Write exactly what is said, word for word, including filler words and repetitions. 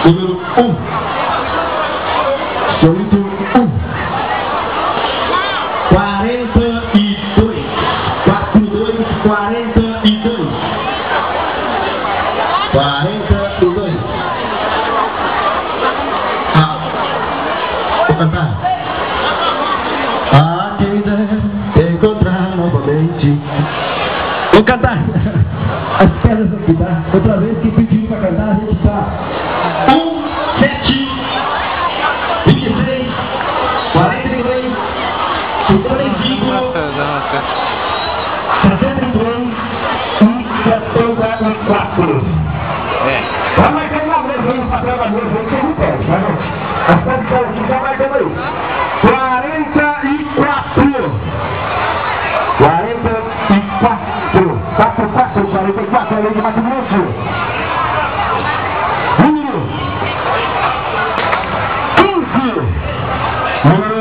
número um. Solito um. Quarenta e dois. Quatro, dois, quarenta e dois. Quarenta e dois. Ah, vou cantar. Ah, quem dera encontrar novamente. Vou cantar. As pedras aqui, tá? Outra vez que pediu pra cantar, a gente tá. Um, sete, vinte e seis, quarenta e dois, cinquenta e cinco, sessenta e três e setenta e quatro. é. Vai marcando uma vez, vamos pra trabalhar, vamos ser de pé, tá bom? As pedras estão aqui, já marcando aí. quarenta e quatro. quarenta e quatro. quatro, quatro, quarenta e quatro, além de Mato Grosso. Número quinze. Número